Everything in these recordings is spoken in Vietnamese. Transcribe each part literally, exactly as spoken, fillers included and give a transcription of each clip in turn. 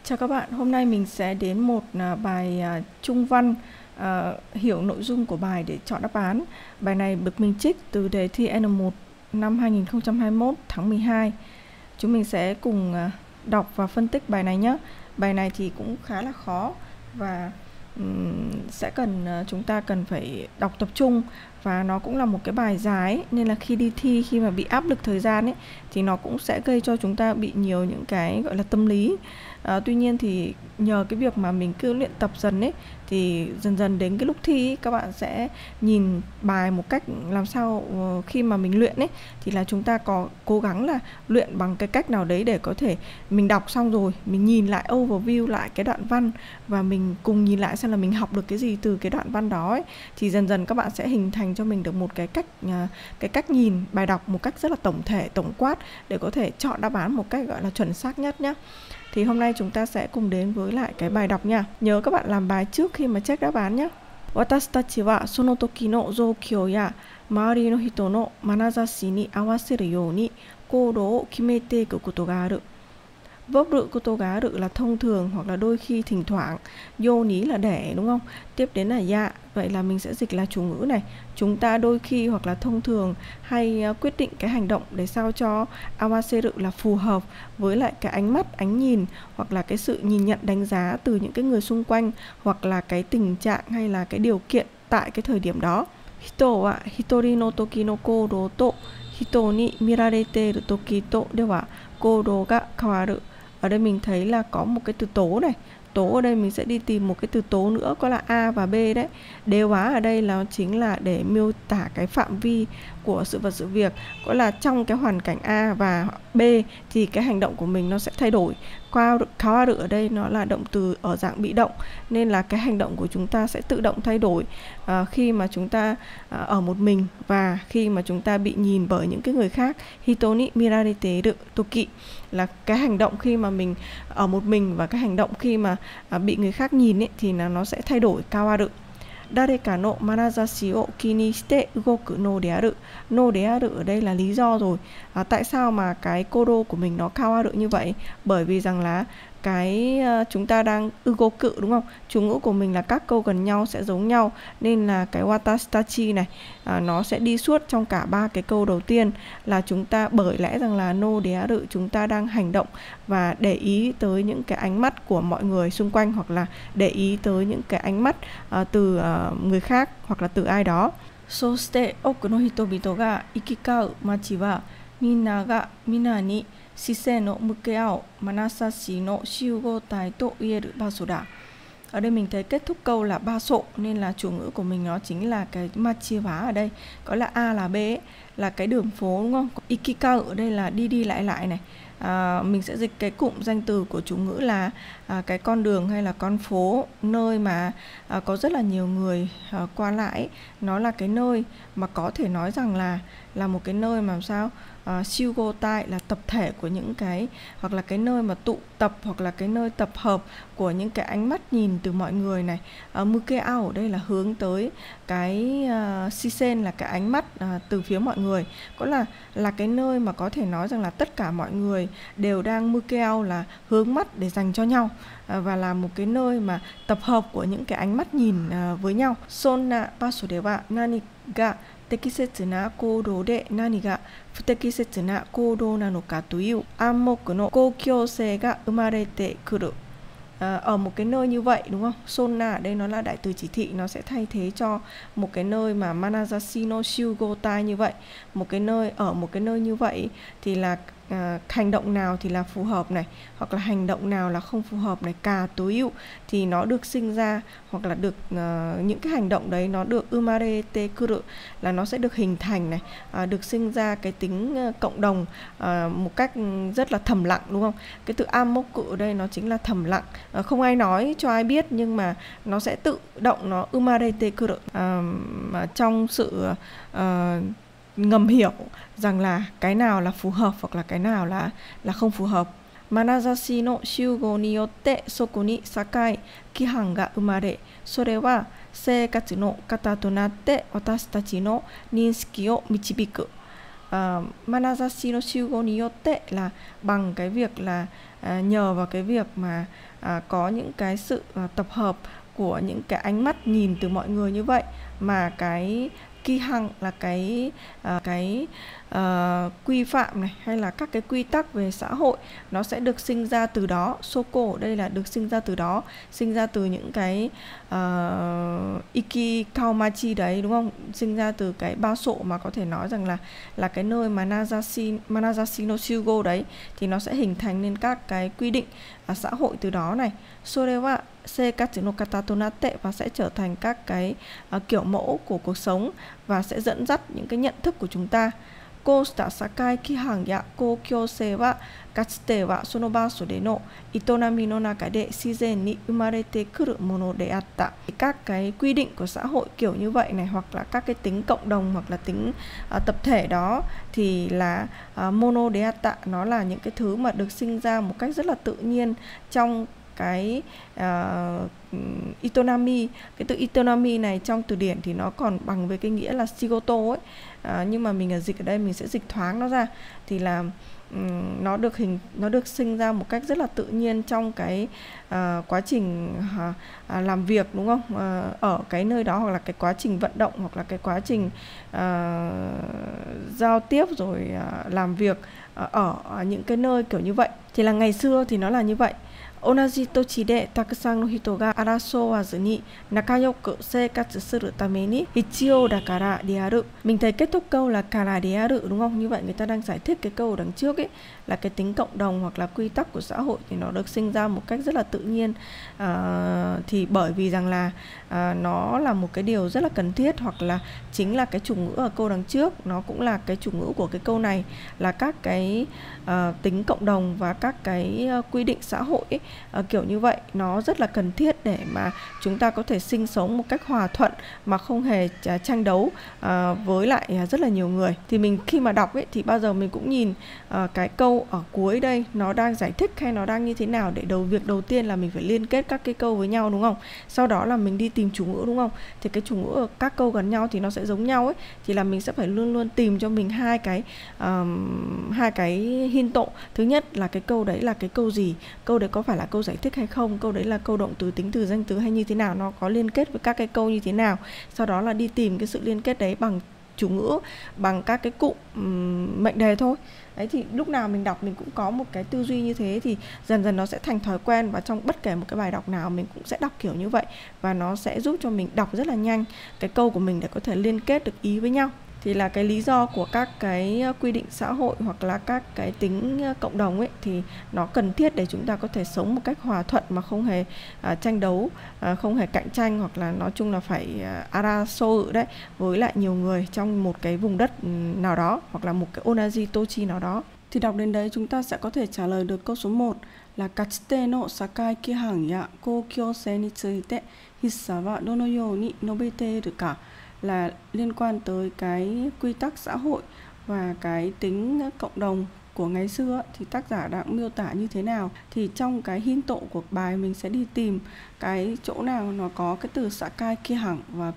Chào các bạn, hôm nay mình sẽ đến một à, bài à, chung văn, à, hiểu nội dung của bài để chọn đáp án. Bài này được mình trích từ đề thi N một năm hai nghìn không trăm hai mươi mốt tháng mười hai. Chúng mình sẽ cùng à, đọc và phân tích bài này nhé. Bài này thì cũng khá là khó và um, sẽ cần uh, chúng ta cần phải đọc tập trung, và nó cũng là một cái bài dài ấy, nên là khi đi thi, khi mà bị áp lực thời gian ấy, thì nó cũng sẽ gây cho chúng ta bị nhiều những cái gọi là tâm lý. À, tuy nhiên thì nhờ cái việc mà mình cứ luyện tập dần ấy, thì dần dần đến cái lúc thi ấy, các bạn sẽ nhìn bài một cách làm sao uh, khi mà mình luyện ấy, thì là chúng ta có cố gắng là luyện bằng cái cách nào đấy để có thể mình đọc xong rồi mình nhìn lại overview lại cái đoạn văn, và mình cùng nhìn lại xem là mình học được cái gì từ cái đoạn văn đó ấy. Thì dần dần các bạn sẽ hình thành cho mình được một cái cách uh, cái cách nhìn bài đọc một cách rất là tổng thể, tổng quát, để có thể chọn đáp án một cách gọi là chuẩn xác nhất nhé. Thì hôm nay chúng ta sẽ cùng đến với lại cái bài đọc nha. Nhớ các bạn làm bài trước khi mà check đáp án nhé. Watashi tachi wa sono toki no zoukyou ya maari no hito no manazashi ni awaseru you ni koudou o kimete iku koto ga aru. Vốc rự koto ga aru là thông thường hoặc là đôi khi, thỉnh thoảng. Yo ní là để, đúng không? Tiếp đến là ya, vậy là mình sẽ dịch là chủ ngữ này. Chúng ta đôi khi hoặc là thông thường hay uh, quyết định cái hành động để sao cho awaseru là phù hợp với lại cái ánh mắt, ánh nhìn, hoặc là cái sự nhìn nhận, đánh giá từ những cái người xung quanh, hoặc là cái tình trạng hay là cái điều kiện tại cái thời điểm đó. Hito wa hitori no toki no koudou to hito ni mirareteru toki to de wa koudou ga kawaru. Ở đây mình thấy là có một cái từ tố này. Tố ở đây mình sẽ đi tìm một cái từ tố nữa, có là A và B đấy. Đế hóa ở đây là chính là để miêu tả cái phạm vi của sự vật sự việc, có là trong cái hoàn cảnh A và B thì cái hành động của mình nó sẽ thay đổi. Kawaru ở đây nó là động từ ở dạng bị động, nên là cái hành động của chúng ta sẽ tự động thay đổi à, khi mà chúng ta à, ở một mình, và khi mà chúng ta bị nhìn bởi những cái người khác. Hito ni mirareteru toki là cái hành động khi mà mình ở một mình, và cái hành động khi mà à, bị người khác nhìn ấy, thì là nó sẽ thay đổi. Kawaru. Dareka no manazashi o kini shite ugoku no de aru. No de aru ở đây là lý do rồi. À, tại sao mà cái kodo của mình nó kawaru như vậy? Bởi vì rằng là cái uh, chúng ta đang ugoku, đúng không? Chủ ngữ của mình là các câu gần nhau sẽ giống nhau, nên là cái watashi tachi này uh, nó sẽ đi suốt trong cả ba cái câu đầu tiên, là chúng ta bởi lẽ rằng là no de aru, chúng ta đang hành động và để ý tới những cái ánh mắt của mọi người xung quanh, hoặc là để ý tới những cái ánh mắt uh, từ uh, người khác hoặc là từ ai đó. Soshite oku no hitobito ga ikikau machi wa minna ga minna ni shisen no mukeao manasashi no shugo tai to ieru baso da. Ở đây mình thấy kết thúc câu là ba sộ, nên là chủ ngữ của mình nó chính là cái machi wa ở đây, có là A là B ấy, là cái đường phố, đúng không? Ikikau ở đây là đi đi lại lại này. À, mình sẽ dịch cái cụm danh từ của chủ ngữ là à, cái con đường hay là con phố, nơi mà à, có rất là nhiều người à, qua lại. Nó là cái nơi mà có thể nói rằng là là một cái nơi mà làm sao uh, shugotai là tập thể của những cái, hoặc là cái nơi mà tụ tập, hoặc là cái nơi tập hợp của những cái ánh mắt nhìn từ mọi người này. uh, Mukeao ở đây là hướng tới cái uh, shisen là cái ánh mắt uh, từ phía mọi người, có là là cái nơi mà có thể nói rằng là tất cả mọi người đều đang mukeao là hướng mắt để dành cho nhau, uh, và là một cái nơi mà tập hợp của những cái ánh mắt nhìn uh, với nhau. Sonna baso de wa nani ga tekisetsu na koudou de nani ga futekisetsu na koudou nano ka to iu anmoku no koukyōsei ga umarete kuru. À, ở một cái nơi như vậy, đúng không? Sonna ở đây nó là đại từ chỉ thị, nó sẽ thay thế cho một cái nơi mà manazashi no shugotai như vậy. Một cái nơi, ở một cái nơi như vậy thì là à, hành động nào thì là phù hợp này, hoặc là hành động nào là không phù hợp này. Ka to iu thì nó được sinh ra, hoặc là được uh, những cái hành động đấy nó được umarete kuru là nó sẽ được hình thành này, uh, được sinh ra cái tính uh, cộng đồng uh, một cách rất là thầm lặng, đúng không? Cái từ anmoku ở đây nó chính là thầm lặng, uh, không ai nói cho ai biết, nhưng mà nó sẽ tự động nó umarete kuru uh, trong sự uh, ngầm hiểu rằng là cái nào là phù hợp hoặc là cái nào là là không phù hợp. Manazashi no shugo ni yotte soko ni sakai kihan ga umare, sore wa seikatsu no kata to natte watashi tachi no ninshiki o michibiku. Uh, Manazashi no shugo ni yotte là bằng cái việc là à, nhờ vào cái việc mà à, có những cái sự à, tập hợp của những cái ánh mắt nhìn từ mọi người như vậy mà cái ki hằng là cái uh, cái uh, quy phạm này hay là các cái quy tắc về xã hội nó sẽ được sinh ra từ đó. Soko ở đây là được sinh ra từ đó, sinh ra từ những cái uh, Iki Kaomachi đấy, đúng không? Sinh ra từ cái bao sộ mà có thể nói rằng là là cái nơi mà Manazashi, Manazashi no Shugo đấy, thì nó sẽ hình thành nên các cái quy định uh, xã hội từ đó này. Sore wa seikatsu no kata to natte, và sẽ trở thành các cái uh, kiểu mẫu của cuộc sống và sẽ dẫn dắt những cái nhận thức của chúng ta. Koushita sakai kihang ya koukyōsei wa katsute wa sono baso de no itonami no naka de shizen ni umarete kuru mono de atta. Các cái quy định của xã hội kiểu như vậy này, hoặc là các cái tính cộng đồng hoặc là tính uh, tập thể đó thì là uh, mono de atta, nó là những cái thứ mà được sinh ra một cách rất là tự nhiên trong cái uh, itonami. Cái từ itonami này trong từ điển thì nó còn bằng với cái nghĩa là shigoto ấy, uh, nhưng mà mình ở dịch ở đây mình sẽ dịch thoáng nó ra, thì là um, nó được hình nó được sinh ra một cách rất là tự nhiên trong cái uh, quá trình uh, uh, làm việc, đúng không? Uh, ở cái nơi đó, hoặc là cái quá trình vận động, hoặc là cái quá trình uh, giao tiếp rồi uh, làm việc uh, ở những cái nơi kiểu như vậy. Thì là ngày xưa thì nó là như vậy. Onaji tochi de takusan no hito ga arasowazu ni nakayoku seikatsu suru tame ni hitsuyou dakara de aru. Mình thấy kết thúc câu là kara de aru, đúng không? Như vậy người ta đang giải thích cái câu đằng trước ấy, là cái tính cộng đồng hoặc là quy tắc của xã hội thì nó được sinh ra một cách rất là tự nhiên. À, thì bởi vì rằng là à, nó là một cái điều rất là cần thiết, hoặc là chính là cái chủ ngữ ở câu đằng trước, nó cũng là cái chủ ngữ của cái câu này, là các cái à, tính cộng đồng và các cái uh, quy định xã hội ấy, uh, kiểu như vậy nó rất là cần thiết để mà chúng ta có thể sinh sống một cách hòa thuận mà không hề uh, tranh đấu uh, với lại uh, rất là nhiều người. Thì mình khi mà đọc ấy thì bao giờ mình cũng nhìn uh, cái câu ở cuối đây nó đang giải thích hay nó đang như thế nào, để đầu việc đầu tiên là mình phải liên kết các cái câu với nhau, đúng không? Sau đó là mình đi tìm chủ ngữ, đúng không? Thì cái chủ ngữ ở các câu gần nhau thì nó sẽ giống nhau ấy, thì là mình sẽ phải luôn luôn tìm cho mình hai cái um, hai cái hint tộ. Thứ nhất là cái câu đấy là cái câu gì, câu đấy có phải là câu giải thích hay không, câu đấy là câu động từ, tính từ, danh từ hay như thế nào, nó có liên kết với các cái câu như thế nào. Sau đó là đi tìm cái sự liên kết đấy bằng chủ ngữ, bằng các cái cụm um, mệnh đề thôi. Đấy, thì lúc nào mình đọc mình cũng có một cái tư duy như thế, thì dần dần nó sẽ thành thói quen, và trong bất kể một cái bài đọc nào mình cũng sẽ đọc kiểu như vậy, và nó sẽ giúp cho mình đọc rất là nhanh cái câu của mình để có thể liên kết được ý với nhau. Thì là cái lý do của các cái quy định xã hội hoặc là các cái tính cộng đồng ấy, thì nó cần thiết để chúng ta có thể sống một cách hòa thuận mà không hề uh, tranh đấu, uh, không hề cạnh tranh, hoặc là nói chung là phải uh, araso đấy với lại nhiều người trong một cái vùng đất nào đó, hoặc là một cái onaji tochi nào đó. Thì đọc đến đấy chúng ta sẽ có thể trả lời được câu số một là katsute no sakai kihang ya koukyōsei ni tsuite hissa wa dono you ni nobete iru ka, là liên quan tới cái quy tắc xã hội và cái tính cộng đồng của ngày xưa thì tác giả đang miêu tả như thế nào. Thì trong cái hint tộ của bài mình sẽ đi tìm cái chỗ nào nó có cái từ sakai kihang và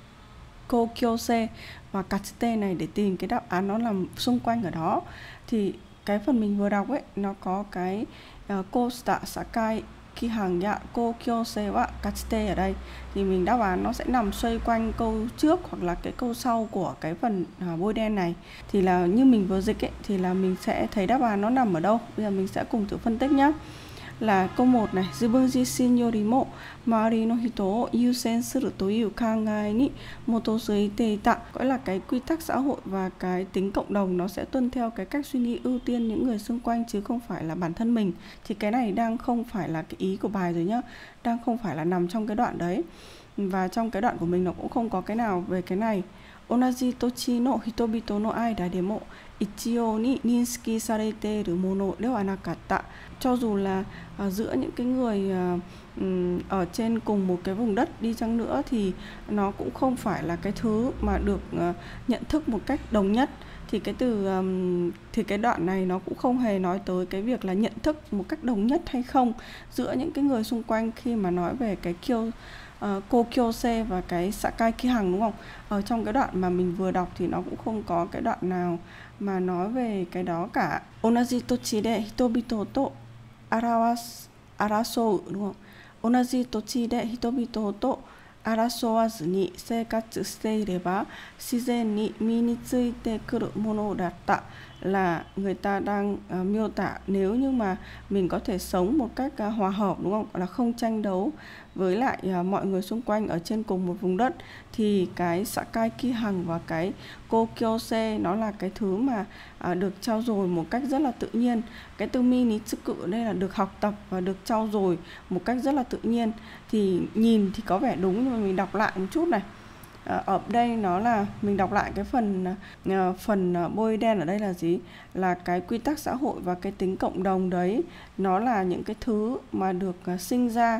koukyōsei và katsute này để tìm cái đáp án nó nằm xung quanh ở đó. Thì cái phần mình vừa đọc ấy, nó có cái uh, koushita sakai kihang ya koukyōsei wa katsute ở đây, thì mình đáp án nó sẽ nằm xoay quanh câu trước hoặc là cái câu sau của cái phần uh, bôi đen này. Thì là như mình vừa dịch ấy, thì là mình sẽ thấy đáp án nó nằm ở đâu. Bây giờ mình sẽ cùng thử phân tích nhé. Là câu một này, Zibun jishin yorimo maari no hito o yusen suru toiu kangai ni motosuite ita. Gọi là cái quy tắc xã hội và cái tính cộng đồng nó sẽ tuân theo cái cách suy nghĩ ưu tiên những người xung quanh chứ không phải là bản thân mình. Thì cái này đang không phải là cái ý của bài rồi nhá, đang không phải là nằm trong cái đoạn đấy. Và trong cái đoạn của mình nó cũng không có cái nào về cái này. Onaji tochi no hitobito no aida demo ichio ni ninsuki sarete iru mono de wa nakatta. Cho dù là uh, giữa những cái người uh, um, ở trên cùng một cái vùng đất đi chăng nữa thì nó cũng không phải là cái thứ mà được uh, nhận thức một cách đồng nhất. Thì cái từ um, thì cái đoạn này nó cũng không hề nói tới cái việc là nhận thức một cách đồng nhất hay không giữa những cái người xung quanh khi mà nói về cái kyo uh, koukyōsei và cái sakai kihang, đúng không? Ở trong cái đoạn mà mình vừa đọc thì nó cũng không có cái đoạn nào mà nói về cái đó cả. Onaji tochi de hitobito to arawas arasou đúng không? Onaji tochi de hitobito to arasowazu ni seikatsu shite ireba shizen ni mi ni tsuite kuru mono datta, là người ta đang uh, miêu tả nếu như mà mình có thể sống một cách uh, hòa hợp, đúng không? Là không tranh đấu với lại uh, mọi người xung quanh ở trên cùng một vùng đất, thì cái Sakai Kihang và cái Kokyose nó là cái thứ mà uh, được trau dồi một cách rất là tự nhiên. Cái từ mi ni tsuku ở đây là được học tập và được trau dồi một cách rất là tự nhiên. Thì nhìn thì có vẻ đúng, nhưng mà mình đọc lại một chút này. À, ở đây nó là mình đọc lại cái phần uh, phần uh, bôi đen ở đây là gì? Là cái quy tắc xã hội và cái tính cộng đồng đấy, nó là những cái thứ mà được uh, sinh ra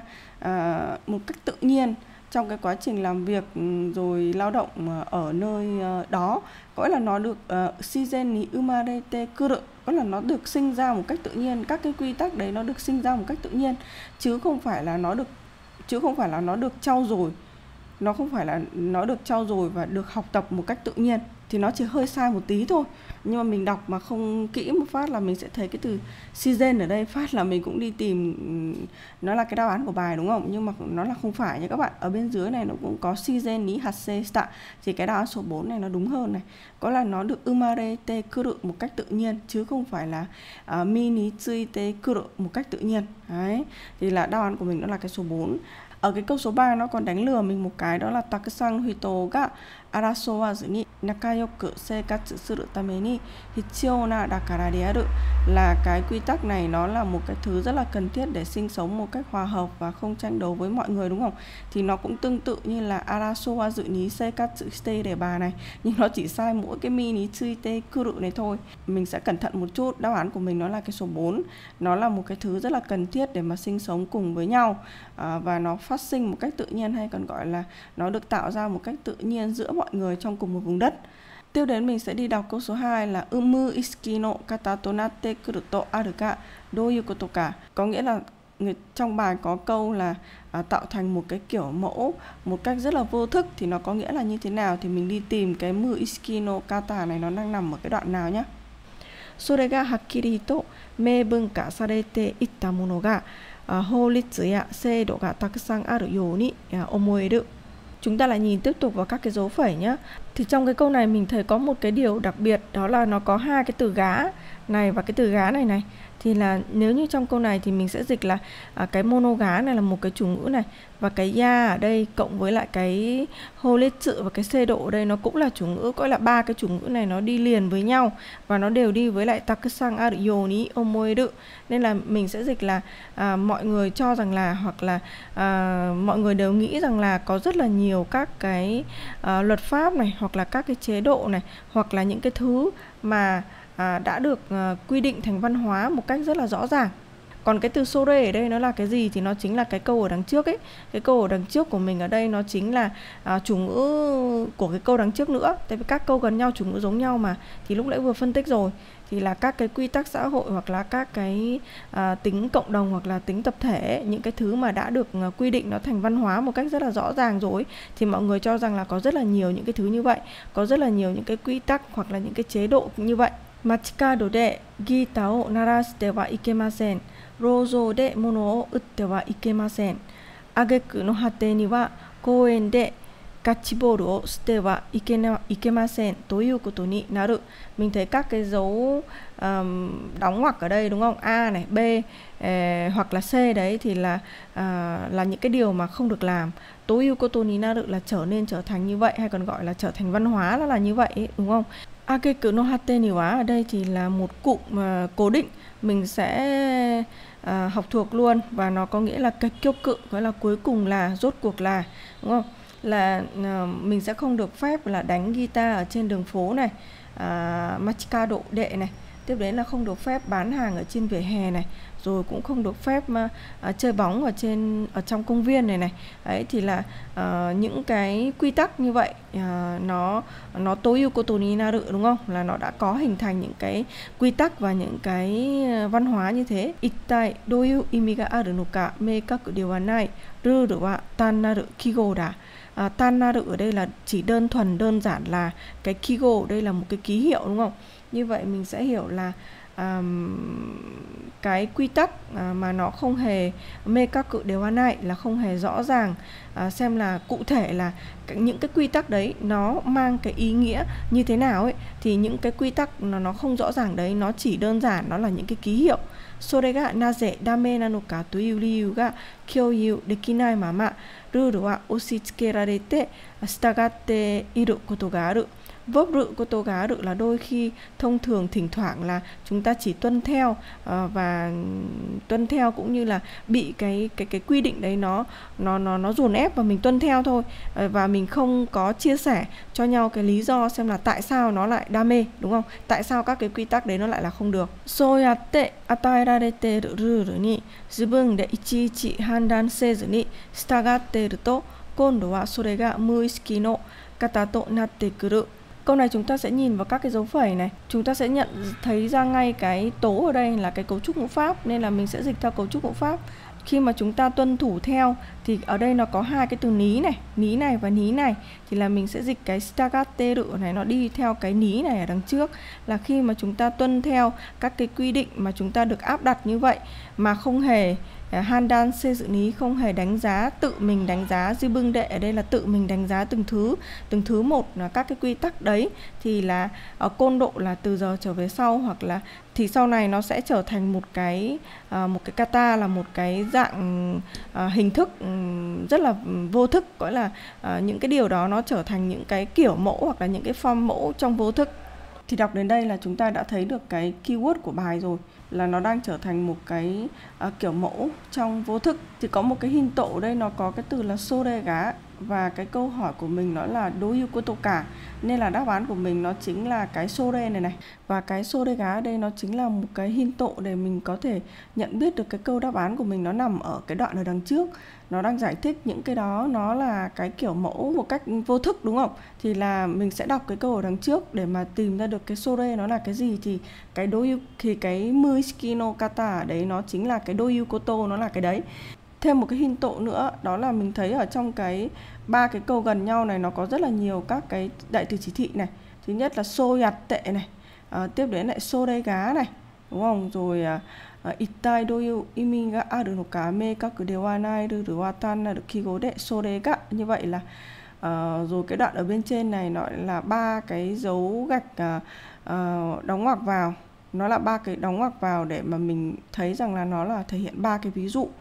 uh, một cách tự nhiên trong cái quá trình làm việc rồi lao động uh, ở nơi uh, đó. Gọi là nó được shizen ni umarete kuru, có là nó được sinh ra một cách tự nhiên. Các cái quy tắc đấy nó được sinh ra một cách tự nhiên, chứ không phải là nó được chứ không phải là nó được trau dồi. Nó không phải là nó được trau dồi và được học tập một cách tự nhiên. Thì nó chỉ hơi sai một tí thôi. Nhưng mà mình đọc mà không kỹ một phát là mình sẽ thấy cái từ shizen ở đây, phát là mình cũng đi tìm nó là cái đáp án của bài, đúng không? Nhưng mà nó là không phải nha các bạn. Ở bên dưới này nó cũng có shizen ni hasse shita, thì cái đáp án số bốn này nó đúng hơn này. Có là nó được umarete kuru một cách tự nhiên, chứ không phải là uh, mi ni tsuite kuru một cách tự nhiên. Đấy. Thì là đáp án của mình đó là cái số bốn. Ở cái câu số ba nó còn đánh lừa mình một cái, đó là takusan hito ga arasowazu ni nakayoku seikatsu suru tame ni hitsuyou na dakara de aru, là cái quy tắc này nó là một cái thứ rất là cần thiết để sinh sống một cách hòa hợp và không tranh đấu với mọi người, đúng không? Thì nó cũng tương tự như là arasowazu ni seikatsu shite ireba này, nhưng nó chỉ sai mỗi cái mi ni tsuite kuru này thôi. Mình sẽ cẩn thận một chút. Đáp án của mình nó là cái số bốn. Nó là một cái thứ rất là cần thiết để mà sinh sống cùng với nhau, à, và nó phát sinh một cách tự nhiên, hay còn gọi là nó được tạo ra một cách tự nhiên giữa mọi người trong cùng một vùng đất. Tiếp đến mình sẽ đi đọc câu số hai là umu isiki no kata to natte kuru to aru ga douyu koto ka. Có nghĩa là người trong bài có câu là à, tạo thành một cái kiểu mẫu một cách rất là vô thức, thì nó có nghĩa là như thế nào? Thì mình đi tìm cái mu isiki no kata này nó đang nằm ở cái đoạn nào nhé. それがはっきりと明文化されていったものが法律や制度がたくさんあるように思える. Chúng ta lại nhìn tiếp tục vào các cái dấu phẩy nhé. Thì trong cái câu này mình thấy có một cái điều đặc biệt, đó là nó có hai cái từ gá này và cái từ gá này này. Thì là nếu như trong câu này thì mình sẽ dịch là à, cái monogá này là một cái chủ ngữ này, và cái ya ở đây cộng với lại cái horetsu và cái seido ở đây nó cũng là chủ ngữ. Gọi là ba cái chủ ngữ này nó đi liền với nhau và nó đều đi với lại takusan aru you ni omoeru. Nên là mình sẽ dịch là à, mọi người cho rằng là, hoặc là à, mọi người đều nghĩ rằng là có rất là nhiều các cái à, luật pháp này, hoặc là các cái chế độ này, hoặc là những cái thứ mà À, đã được uh, quy định thành văn hóa một cách rất là rõ ràng. Còn cái từ sore ở đây nó là cái gì? Thì nó chính là cái câu ở đằng trước ấy. Cái câu ở đằng trước của mình ở đây nó chính là uh, chủ ngữ của cái câu đằng trước nữa. Tại vì các câu gần nhau, chủ ngữ giống nhau mà. Thì lúc nãy vừa phân tích rồi, thì là các cái quy tắc xã hội, hoặc là các cái uh, tính cộng đồng, hoặc là tính tập thể, những cái thứ mà đã được uh, quy định nó thành văn hóa một cách rất là rõ ràng rồi, thì mọi người cho rằng là có rất là nhiều những cái thứ như vậy, có rất là nhiều những cái quy tắc hoặc là những cái chế độ như vậy. 街角でギターを鳴らしてはいけません。路上で物を売ってはいけません。挙句の果てには公園でガッチボールをしてはいけな、いけませんということになる. Mình thấy các cái dấu um, đóng ngoặc ở đây, đúng không? A này, B eh, hoặc là C đấy thì là uh, là những cái điều mà không được làm. Toyu koto ni naru là trở nên, trở thành như vậy, hay còn gọi là trở thành văn hóa, là là như vậy ấy, đúng không? Ageku no hate ni wa ở đây thì là một cụm uh, cố định, mình sẽ uh, học thuộc luôn, và nó có nghĩa là cái kiêu cự, gọi là cuối cùng là, rốt cuộc là, đúng không? Là uh, mình sẽ không được phép là đánh guitar ở trên đường phố này, uh, machika độ đệ này. Tiếp đến là không được phép bán hàng ở trên vỉa hè này, rồi cũng không được phép uh, uh, chơi bóng ở trên ở trong công viên này này. Đấy thì là uh, những cái quy tắc như vậy uh, nó nó toyu koto ni naru, đúng không? Là nó đã có hình thành những cái quy tắc và những cái văn hóa như thế. Ittai doyu imi ga aru no ka meikaku de wa nai. Ruru wa tannaru kigo da. À, tannaru ở đây là chỉ đơn thuần, đơn giản là cái kigo, đây là một cái ký hiệu, đúng không? Như vậy mình sẽ hiểu là um, cái quy tắc uh, mà nó không hề mê các cự đều an này, là không hề rõ ràng uh, xem là cụ thể là những cái quy tắc đấy nó mang cái ý nghĩa như thế nào ấy, thì những cái quy tắc nó nó không rõ ràng đấy, nó chỉ đơn giản nó là những cái ký hiệu. それがなぜダメなのかという理由が共有できないままルールは押し付けられて従っていることがある。vấp rự của tô gá rự là đôi khi thông thường thỉnh thoảng là chúng ta chỉ tuân theo uh, và tuân theo cũng như là bị cái cái cái quy định đấy nó nó nó nó dồn ép và mình tuân theo thôi, uh, và mình không có chia sẻ cho nhau cái lý do xem là tại sao nó lại đam mê, đúng không? Tại sao các cái quy tắc đấy nó lại là không được. Soyatte ataerarete rule ni zibun de ichiichi handan sezu ni shitagatte iru to kondo wa sore ga muisiki no kata to natte kuru. Câu này chúng ta sẽ nhìn vào các cái dấu phẩy này, chúng ta sẽ nhận thấy ra ngay cái tố ở đây là cái cấu trúc ngữ pháp, nên là mình sẽ dịch theo cấu trúc ngữ pháp. Khi mà chúng ta tuân thủ theo thì ở đây nó có hai cái từ ní này, ní này và ní này, thì là mình sẽ dịch cái stagatte rự này nó đi theo cái ní này ở đằng trước, là khi mà chúng ta tuân theo các cái quy định mà chúng ta được áp đặt như vậy mà không hề handan se dự ní, không hề đánh giá, tự mình đánh giá. Jibung đệ ở đây là tự mình đánh giá từng thứ, từng thứ một là các cái quy tắc đấy, thì là ở côn độ là từ giờ trở về sau, hoặc là thì sau này nó sẽ trở thành một cái uh, một cái kata là một cái dạng uh, hình thức um, rất là vô thức, gọi là uh, những cái điều đó nó trở thành những cái kiểu mẫu hoặc là những cái form mẫu trong vô thức. Thì đọc đến đây là chúng ta đã thấy được cái keyword của bài rồi, là nó đang trở thành một cái uh, kiểu mẫu trong vô thức. Thì có một cái hint ở đây, nó có cái từ là sorega, và cái câu hỏi của mình nó là doyu koto ka, nên là đáp án của mình nó chính là cái sore này này. Và cái sorega ở đây nó chính là một cái hint để mình có thể nhận biết được cái câu đáp án của mình nó nằm ở cái đoạn ở đằng trước. Nó đang giải thích những cái đó nó là cái kiểu mẫu một cách vô thức, đúng không? Thì là mình sẽ đọc cái câu ở đằng trước để mà tìm ra được cái sore nó là cái gì. Thì cái doyu, thì cái muisiki no kata ở đấy nó chính là cái doyu koto, nó là cái đấy. Thêm một cái hint nữa, đó là mình thấy ở trong cái ba cái câu gần nhau này nó có rất là nhiều các cái đại từ chỉ thị này. Thứ nhất là soyatte này, à, tiếp đến lại sorega này, đúng không? Rồi uh, ittai doyu imi ga aru no ka meikaku de wa nai ru wa tannaru kigo de sore ga. Như vậy là uh, rồi cái đoạn ở bên trên này nó là ba cái dấu gạch uh, uh, đóng ngoặc vào, nó là ba cái đóng ngoặc vào để mà mình thấy rằng là nó là thể hiện ba cái ví dụ,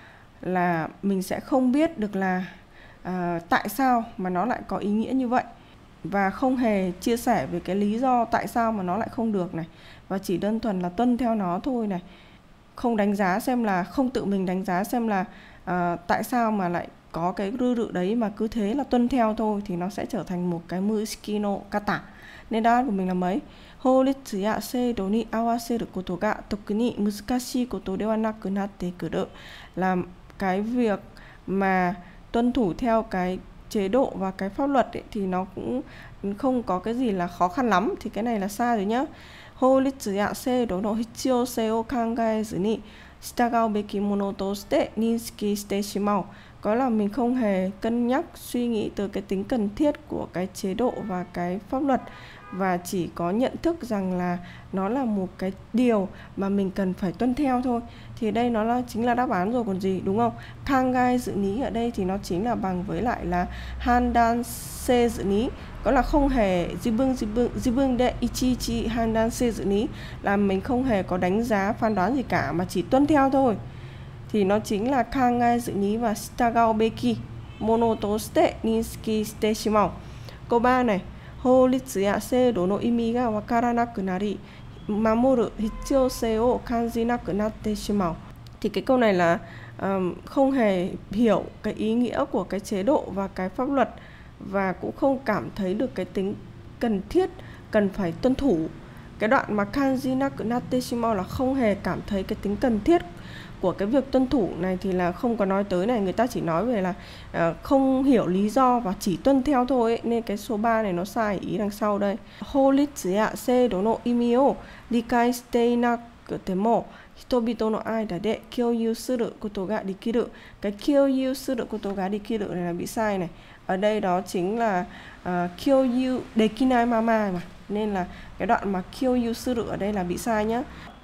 là mình sẽ không biết được là uh, tại sao mà nó lại có ý nghĩa như vậy, và không hề chia sẻ về cái lý do tại sao mà nó lại không được này, và chỉ đơn thuần là tuân theo nó thôi này, không đánh giá xem là, không tự mình đánh giá xem là uh, tại sao mà lại có cái rư rự đấy, mà cứ thế là tuân theo thôi, thì nó sẽ trở thành một cái muisiki no kata. Nên đáp án của mình là mấy? Horitsu ya seido ni awaseru koto ga toku ni muzukashii koto de wa naku natte kuru, là cái việc mà tuân thủ theo cái chế độ và cái pháp luật ấy, thì nó cũng không có cái gì là khó khăn lắm, thì cái này là sai rồi nhá. Horitsu ya seido no hichiyōsei o kangaezu ni shitagau beki mono to shite ninshiki shite shimau, có là mình không hề cân nhắc suy nghĩ từ cái tính cần thiết của cái chế độ và cái pháp luật, và chỉ có nhận thức rằng là nó là một cái điều mà mình cần phải tuân theo thôi. Thì đây nó là chính là đáp án rồi còn gì, đúng không? Kangai dự ní ở đây thì nó chính là bằng với lại là handan se dự ní, có là không hề jibun jibun jibun de ichiichi handan se dự ní, là mình không hề có đánh giá phán đoán gì cả mà chỉ tuân theo thôi. Thì nó chính là kangai dự ní và shitagau beki mono to shite ninshiki shite shimau. Câu ba này, horitsu ya seido no imi ga wakaranaku nari mamoru hichiyōsei o kanjinaku natte shimau. Thì cái câu này là um, không hề hiểu cái ý nghĩa của cái chế độ và cái pháp luật, và cũng không cảm thấy được cái tính cần thiết cần phải tuân thủ. Cái đoạn mà kanjinaku natte shimau là không hề cảm thấy cái tính cần thiết của cái việc tuân thủ này, thì là không có nói tới này, người ta chỉ nói về là uh, không hiểu lý do và chỉ tuân theo thôi ấy. Nên cái số ba này nó sai ý đằng sau đây. Horitsu ya seido no imi o rikai shite inakute mo hitobito no aida de kyōyu suru koto ga dikiru. Cái kyōyu suru koto ga dikiru này là bị sai này. Ở đây đó chính là uh, kyōyu dekinai mama mà, nên là cái đoạn mà kyōyu suru ở đây là bị sai nhá.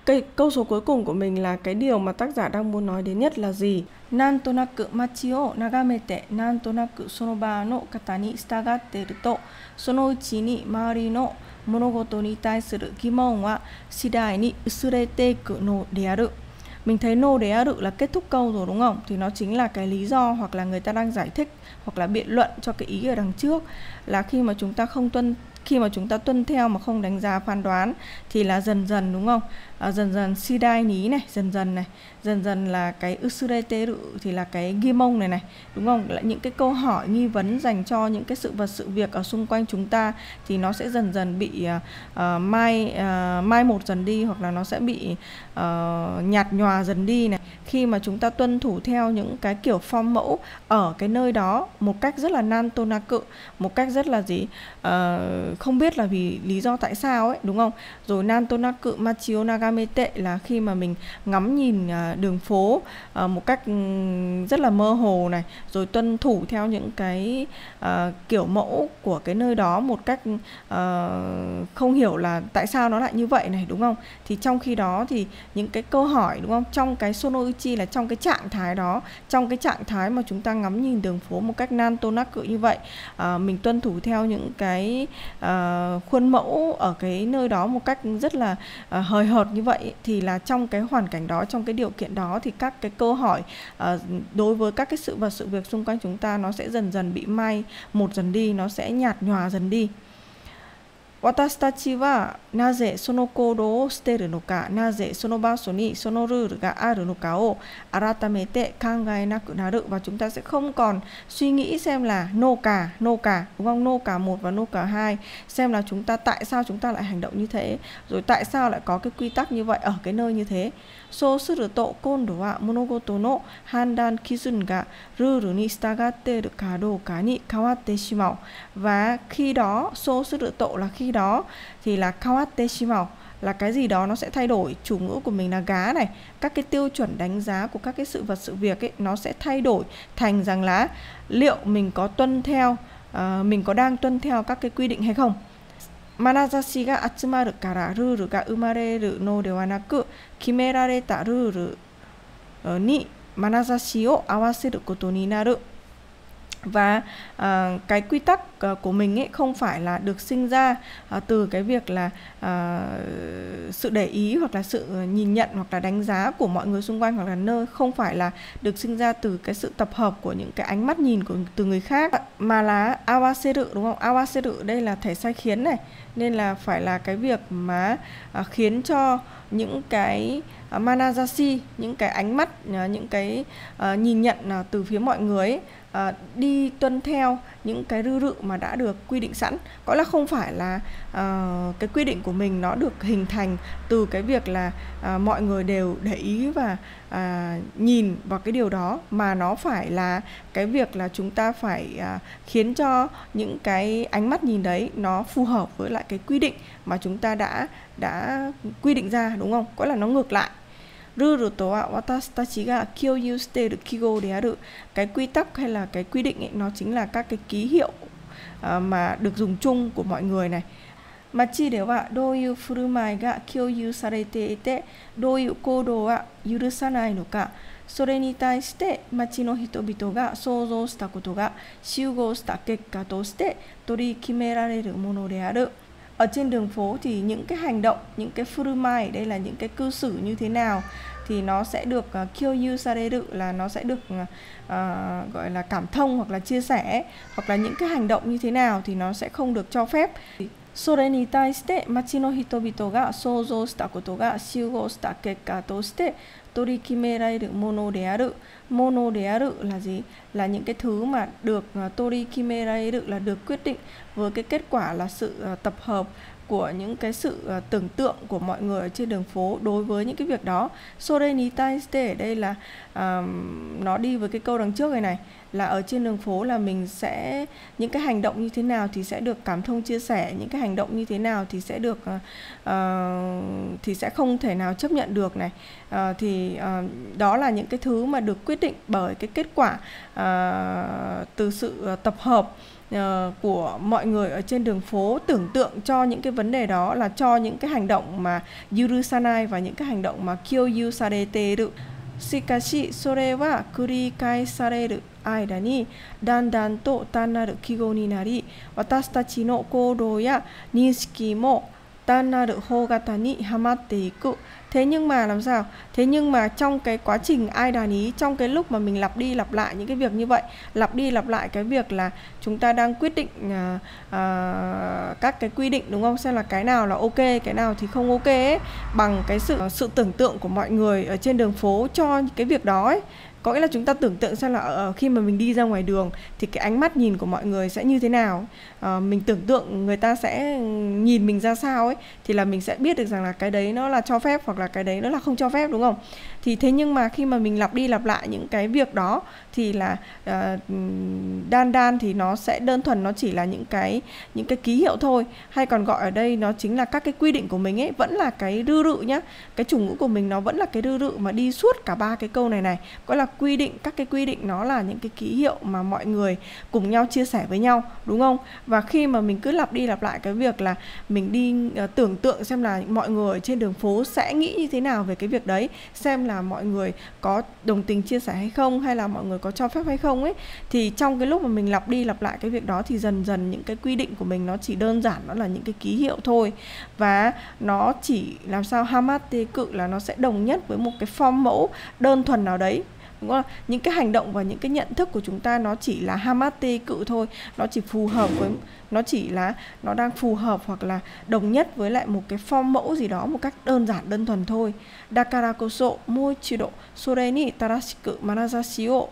Cái câu số cuối cùng của mình là cái điều mà tác giả đang muốn nói đến nhất là gì? Nan tonaku machi o nagamete nan tonaku sono ba no kata ni shitagatte to sono uchi ni maari no monogoto ni taisuru gimon wa shidai ni usurete iku no de aru. Mình thấy no de aru là kết thúc câu rồi đúng không? Thì nó chính là cái lý do hoặc là người ta đang giải thích hoặc là biện luận cho cái ý ở đằng trước, là khi mà chúng ta không tuân khi mà chúng ta tuân theo mà không đánh giá phán đoán thì là dần dần đúng không? À, dần dần shidai ní này, dần dần này, dần dần là cái usurete thì là cái gimon này này, đúng không? Là những cái câu hỏi nghi vấn dành cho những cái sự vật sự việc ở xung quanh chúng ta thì nó sẽ dần dần bị uh, mai uh, mai một dần đi, hoặc là nó sẽ bị uh, nhạt nhòa dần đi này, khi mà chúng ta tuân thủ theo những cái kiểu form mẫu ở cái nơi đó một cách rất là nan tonaku, một cách rất là gì uh, không biết là vì lý do tại sao ấy, đúng không? Rồi nan tonaku machi o nagamete là khi mà mình ngắm nhìn uh, đường phố uh, một cách um, rất là mơ hồ này, rồi tuân thủ theo những cái uh, kiểu mẫu của cái nơi đó một cách uh, không hiểu là tại sao nó lại như vậy này, đúng không? Thì trong khi đó thì những cái câu hỏi, đúng không, trong cái sonoichi là trong cái trạng thái đó, trong cái trạng thái mà chúng ta ngắm nhìn đường phố một cách nan tonaku như vậy, uh, mình tuân thủ theo những cái uh, khuôn mẫu ở cái nơi đó một cách rất là uh, hời hợt như vậy, thì là trong cái hoàn cảnh đó, trong cái điều kiện đó thì các cái câu hỏi uh, đối với các cái sự vật sự việc xung quanh chúng ta nó sẽ dần dần bị mai một dần đi, nó sẽ nhạt nhòa dần đi. Watashi tachi wa naze sono koudou o shiteru no ka, naze sono baso ni sono rule ga aru no ka o aratamete kangaenaku naru. Và chúng ta sẽ không còn suy nghĩ xem là no ka, no ka, đúng không? No ka một và no ka hai, xem là chúng ta tại sao chúng ta lại hành động như thế, rồi tại sao lại có cái quy tắc như vậy ở cái nơi như thế. So suru to kondo wa monogoto no handan kizun ga rule ni shitagatte ka dou ka ni kawatte shimau. Và khi đó, so suru to là khi đó thì là kawatte shimau là cái gì đó nó sẽ thay đổi, chủ ngữ của mình là gá này, các cái tiêu chuẩn đánh giá của các cái sự vật sự việc ấy nó sẽ thay đổi thành rằng là liệu mình có tuân theo uh, mình có đang tuân theo các cái quy định hay không. Manazashi ga atsumaru kara rule ga umareru no de wa naku kimerareta rule ni manazashi o awaseru koto ni naru. Và uh, cái quy tắc uh, của mình ấy không phải là được sinh ra uh, từ cái việc là uh, sự để ý hoặc là sự nhìn nhận hoặc là đánh giá của mọi người xung quanh, hoặc là nơi không phải là được sinh ra từ cái sự tập hợp của những cái ánh mắt nhìn của từ người khác, mà là awaseru, đúng không? Awaseru đây là thể sai khiến này, nên là phải là cái việc mà uh, khiến cho những cái uh, manazashi, những cái ánh mắt, uh, những cái uh, nhìn nhận uh, từ phía mọi người ấy, À, đi tuân theo những cái rư rự mà đã được quy định sẵn. Có là không phải là uh, cái quy định của mình nó được hình thành từ cái việc là uh, mọi người đều để ý và uh, nhìn vào cái điều đó, mà nó phải là cái việc là chúng ta phải uh, khiến cho những cái ánh mắt nhìn đấy nó phù hợp với lại cái quy định mà chúng ta đã đã quy định ra, đúng không? Có là nó ngược lại. Rule to wa watashi tachi ga kyouyu shiteru kigo de aru. Cái quy tắc hay là cái quy định ấy, nó chính là các cái ký hiệu uh, mà được dùng chung của mọi người này. Machi de wa douyu furumai ga kyouyu sarete ite douyu koudou wa yurusanai no ka, sore ni taishite machi no hitobito ga souzou shita koto ga shugou shita kekka to shite torikimerareru mono de aru. Ở trên đường phố thì những cái hành động, những cái furumai, đây là những cái cư xử như thế nào thì nó sẽ được uh, kyoyu sareru là nó sẽ được uh, gọi là cảm thông hoặc là chia sẻ, hoặc là những cái hành động như thế nào thì nó sẽ không được cho phép. Sore ni taishite machi no hitobito ga souzou shita koto ga shugou shita kekka to shite torikimerareru mono de aru. Mono de aru là gì? Là những cái thứ mà được uh, torikimerareru là được quyết định với cái kết quả là sự uh, tập hợp của những cái sự uh, tưởng tượng của mọi người ở trên đường phố đối với những cái việc đó. Sore ni taishite ở đây là uh, nó đi với cái câu đằng trước này này, là ở trên đường phố là mình sẽ những cái hành động như thế nào thì sẽ được cảm thông chia sẻ, những cái hành động như thế nào thì sẽ được uh, uh, thì sẽ không thể nào chấp nhận được này. Uh, thì uh, đó là những cái thứ mà được quyết định bởi cái kết quả uh, từ sự uh, tập hợp uh, của mọi người ở trên đường phố tưởng tượng cho những cái vấn đề đó là cho những cái hành động mà yurusanai và những cái hành động mà kyoyu sareteru. Shikashi sore wa kurikaesareru間にだんだんと単なる記号になり、私たちの行動や認識も単なる方型にはまっていく. Thế nhưng mà làm sao? Thế nhưng mà trong cái quá trình ai đàn ý, trong cái lúc mà mình lặp đi lặp lại những cái việc như vậy, lặp đi lặp lại cái việc là chúng ta đang quyết định uh, uh, các cái quy định, đúng không? Xem là cái nào là ok, cái nào thì không ok ấy, bằng cái sự sự tưởng tượng của mọi người ở trên đường phố cho cái việc đó ấy. Có nghĩa là chúng ta tưởng tượng xem là ở khi mà mình đi ra ngoài đường thì cái ánh mắt nhìn của mọi người sẽ như thế nào, à, mình tưởng tượng người ta sẽ nhìn mình ra sao ấy, thì là mình sẽ biết được rằng là cái đấy nó là cho phép hoặc là cái đấy nó là không cho phép, đúng không? Thì thế nhưng mà khi mà mình lặp đi lặp lại những cái việc đó thì là uh, đan đan thì nó sẽ đơn thuần nó chỉ là những cái những cái ký hiệu thôi, hay còn gọi ở đây nó chính là các cái quy định của mình ấy, vẫn là cái rư rự nhá. Cái chủ ngữ của mình nó vẫn là cái rư rự mà đi suốt cả ba cái câu này này, gọi là quy định. Các cái quy định nó là những cái ký hiệu mà mọi người cùng nhau chia sẻ với nhau, đúng không? Và khi mà mình cứ lặp đi lặp lại cái việc là mình đi uh, tưởng tượng xem là mọi người ở trên đường phố sẽ nghĩ như thế nào về cái việc đấy, xem là mọi người có đồng tình chia sẻ hay không, hay là mọi người có cho phép hay không ấy, thì trong cái lúc mà mình lặp đi lặp lại cái việc đó thì dần dần những cái quy định của mình nó chỉ đơn giản nó là những cái ký hiệu thôi, và nó chỉ làm sao hamate cự là nó sẽ đồng nhất với một cái form mẫu đơn thuần nào đấy. Những cái hành động và những cái nhận thức của chúng ta nó chỉ là hamate cự thôi, nó chỉ phù hợp với, nó chỉ là nó đang phù hợp hoặc là đồng nhất với lại một cái form mẫu gì đó một cách đơn giản đơn thuần thôi. Dakara koso moichido sore ni tarashiku manazashi o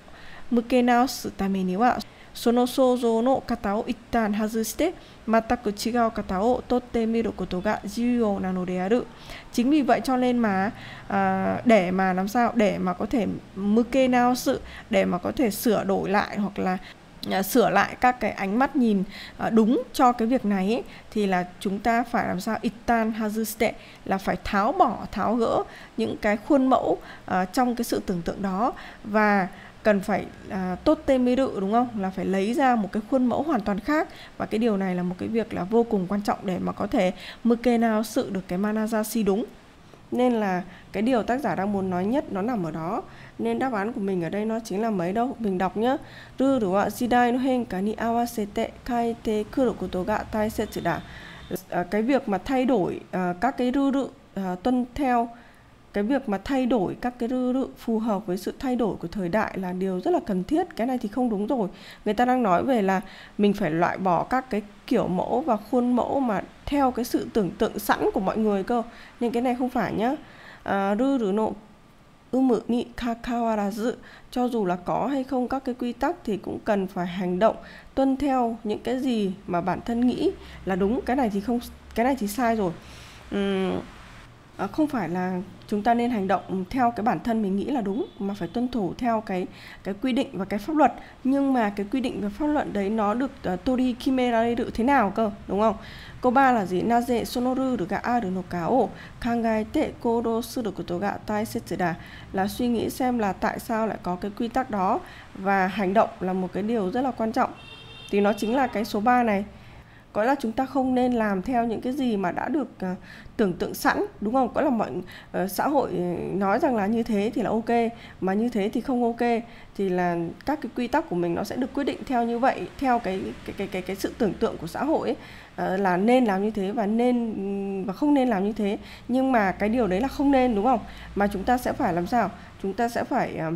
mukenaosu tame ni wa sono souzou no kata o ittan hazushite mataku chigau kata o totte miru koto ga juyou nano de aru. Chính vì vậy cho nên mà à, để mà làm sao để mà có thể mukenaosu, để mà có thể sửa đổi lại hoặc là à, sửa lại các cái ánh mắt nhìn à, đúng cho cái việc này ấy, thì là chúng ta phải làm sao ittan hazushite là phải tháo bỏ, tháo gỡ những cái khuôn mẫu à, trong cái sự tưởng tượng đó, và cần phải à, totte miru, đúng không? Là phải lấy ra một cái khuôn mẫu hoàn toàn khác, và cái điều này là một cái việc là vô cùng quan trọng để mà có thể mukenaosu được cái manazashi đúng. Nên là cái điều tác giả đang muốn nói nhất nó nằm ở đó. Nên đáp án của mình ở đây nó chính là mấy đâu? Mình đọc nhá. Ruru wa jidai no henka ni awasete kaete kuru koto ga taisetsu da. Cái việc mà thay đổi à, các cái ruru à, tuân theo cái việc mà thay đổi các cái rư rự phù hợp với sự thay đổi của thời đại là điều rất là cần thiết. Cái này thì không đúng rồi. Người ta đang nói về là mình phải loại bỏ các cái kiểu mẫu và khuôn mẫu mà theo cái sự tưởng tượng sẵn của mọi người cơ. Nên cái này không phải nhá. Rư rự nộ umu ni kakawarazu, cho dù là có hay không các cái quy tắc thì cũng cần phải hành động tuân theo những cái gì mà bản thân nghĩ là đúng. Cái này thì không, cái này thì sai rồi. Uhm, À, không phải là chúng ta nên hành động theo cái bản thân mình nghĩ là đúng, mà phải tuân thủ theo cái cái quy định và cái pháp luật. Nhưng mà cái quy định và pháp luật đấy nó được uh, tori kimerareru thế nào cơ, đúng không? Câu ba là gì? Naze sono ruru ga aru no ka o kangaete koudou suru koto ga taisetsu da, là suy nghĩ xem là tại sao lại có cái quy tắc đó, và hành động là một cái điều rất là quan trọng. Thì nó chính là cái số ba này. Có là chúng ta không nên làm theo những cái gì mà đã được uh, tưởng tượng sẵn, đúng không? Có là mọi uh, xã hội nói rằng là như thế thì là ok, mà như thế thì không ok, thì là các cái quy tắc của mình nó sẽ được quyết định theo như vậy, theo cái cái cái cái, cái sự tưởng tượng của xã hội ấy, uh, là nên làm như thế và nên và không nên làm như thế. Nhưng mà cái điều đấy là không nên, đúng không? Mà chúng ta sẽ phải làm sao? Chúng ta sẽ phải uh,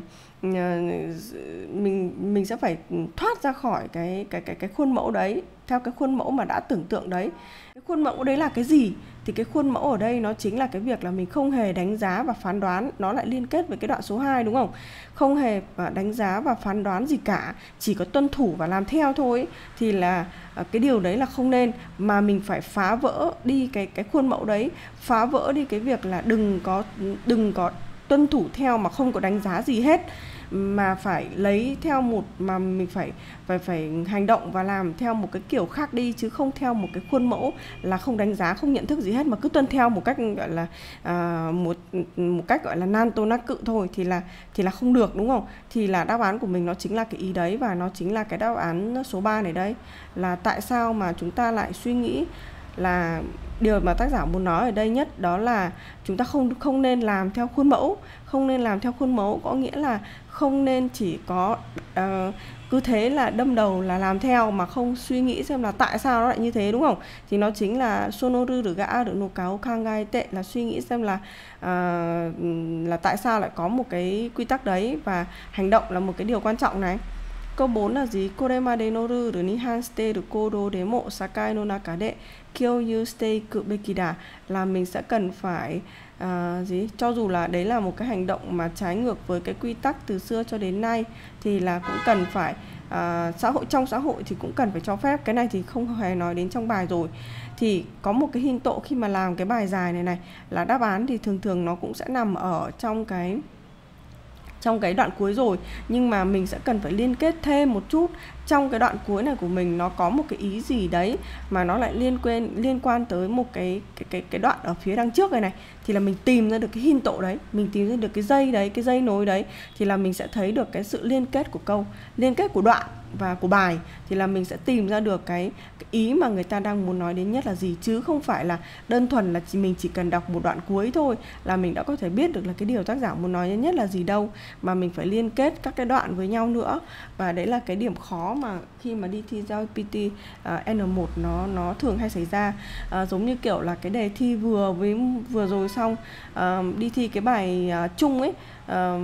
mình mình sẽ phải thoát ra khỏi cái cái cái cái khuôn mẫu đấy, theo cái khuôn mẫu mà đã tưởng tượng đấy. Cái khuôn mẫu đấy là cái gì? Thì cái khuôn mẫu ở đây nó chính là cái việc là mình không hề đánh giá và phán đoán. Nó lại liên kết với cái đoạn số hai, đúng không? Không hề đánh giá và phán đoán gì cả, chỉ có tuân thủ và làm theo thôi. Thì là cái điều đấy là không nên, mà mình phải phá vỡ đi cái cái khuôn mẫu đấy, phá vỡ đi cái việc là đừng có đừng có tuân thủ theo mà không có đánh giá gì hết. mà phải lấy theo một mà mình phải phải phải hành động và làm theo một cái kiểu khác đi, chứ không theo một cái khuôn mẫu là không đánh giá, không nhận thức gì hết, mà cứ tuân theo một cách gọi là à, một một cách gọi là nan tô nắc cự thôi thì là thì là không được, đúng không? Thì là đáp án của mình nó chính là cái ý đấy, và nó chính là cái đáp án số ba này đây, là tại sao mà chúng ta lại suy nghĩ là điều mà tác giả muốn nói ở đây nhất đó là chúng ta không không nên làm theo khuôn mẫu. Không nên làm theo khuôn mẫu có nghĩa là không nên chỉ có uh, cứ thế là đâm đầu là làm theo mà không suy nghĩ xem là tại sao nó lại như thế, đúng không? Thì nó chính là sonoru được gã được nô cáo kangai tệ, là suy nghĩ xem là uh, là tại sao lại có một cái quy tắc đấy, và hành động là một cái điều quan trọng này. Câu bốn là gì? Koremade no ruru ni hanshite được kodo demo sakai no naka de kyoyu shiteiku bekida, là mình sẽ cần phải uh, gì? Cho dù là đấy là một cái hành động mà trái ngược với cái quy tắc từ xưa cho đến nay thì là cũng cần phải uh, xã hội trong xã hội thì cũng cần phải cho phép. Cái này thì không hề nói đến trong bài rồi. Thì có một cái hint khi mà làm cái bài dài này này là đáp án thì thường thường nó cũng sẽ nằm ở trong cái trong cái đoạn cuối rồi, nhưng mà mình sẽ cần phải liên kết thêm một chút trong cái đoạn cuối này của mình, nó có một cái ý gì đấy mà nó lại liên quan liên quan tới một cái cái cái cái đoạn ở phía đằng trước này này, thì là mình tìm ra được cái hint đấy, mình tìm ra được cái dây đấy, cái dây nối đấy, thì là mình sẽ thấy được cái sự liên kết của câu, liên kết của đoạn và của bài, thì là mình sẽ tìm ra được cái, cái ý mà người ta đang muốn nói đến nhất là gì, chứ không phải là đơn thuần là chỉ, mình chỉ cần đọc một đoạn cuối thôi là mình đã có thể biết được là cái điều tác giả muốn nói đến nhất là gì đâu, mà mình phải liên kết các cái đoạn với nhau nữa. Và đấy là cái điểm khó mà khi mà đi thi giao pê tê uh, N một nó nó thường hay xảy ra. Uh, giống như kiểu là cái đề thi vừa với vừa rồi xong, uh, đi thi cái bài uh, chung ấy, uh,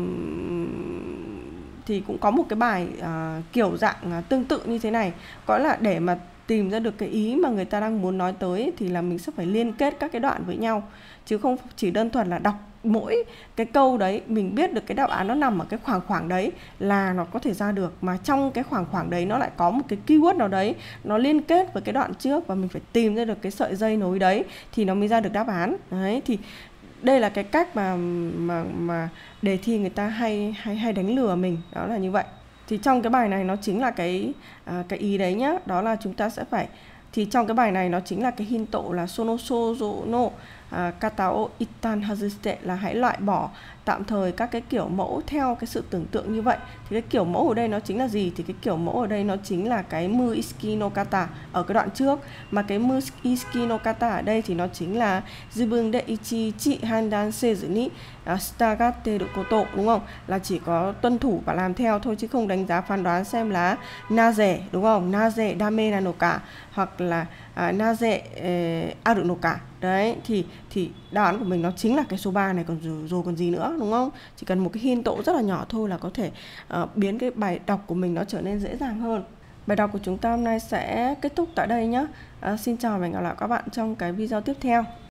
thì cũng có một cái bài uh, kiểu dạng uh, tương tự như thế này, có là để mà tìm ra được cái ý mà người ta đang muốn nói tới thì là mình sẽ phải liên kết các cái đoạn với nhau, chứ không chỉ đơn thuần là đọc mỗi cái câu đấy mình biết được cái đáp án nó nằm ở cái khoảng khoảng đấy là nó có thể ra được, mà trong cái khoảng khoảng đấy nó lại có một cái keyword nào đấy nó liên kết với cái đoạn trước, và mình phải tìm ra được cái sợi dây nối đấy thì nó mới ra được đáp án. Đấy, thì đây là cái cách mà mà mà đề thi người ta hay hay hay đánh lừa mình, đó là như vậy. Thì trong cái bài này nó chính là cái à, cái ý đấy nhá, đó là chúng ta sẽ phải, thì trong cái bài này nó chính là cái hinto là sono sozo no à, kata o ittan hazusite, là hãy loại bỏ tạm thời các cái kiểu mẫu theo cái sự tưởng tượng như vậy. Thì cái kiểu mẫu ở đây nó chính là gì? Thì cái kiểu mẫu ở đây nó chính là cái mu iski no kata ở cái đoạn trước, mà cái mu iski no kata ở đây thì nó chính là zibun de ichi chi handan sezu ni shitagatte được koto, đúng không? Là chỉ có tuân thủ và làm theo thôi, chứ không đánh giá phán đoán xem là naze, đúng không? Naze dame nano ka, hoặc là à, naze eh, aru no ka. Đấy, thì thì đáp án của mình nó chính là cái số ba này, còn rồi, rồi còn gì nữa, đúng không? Chỉ cần một cái hint rất là nhỏ thôi là có thể uh, biến cái bài đọc của mình nó trở nên dễ dàng hơn. Bài đọc của chúng ta hôm nay sẽ kết thúc tại đây nhé. Uh, xin chào và hẹn gặp lại các bạn trong cái video tiếp theo.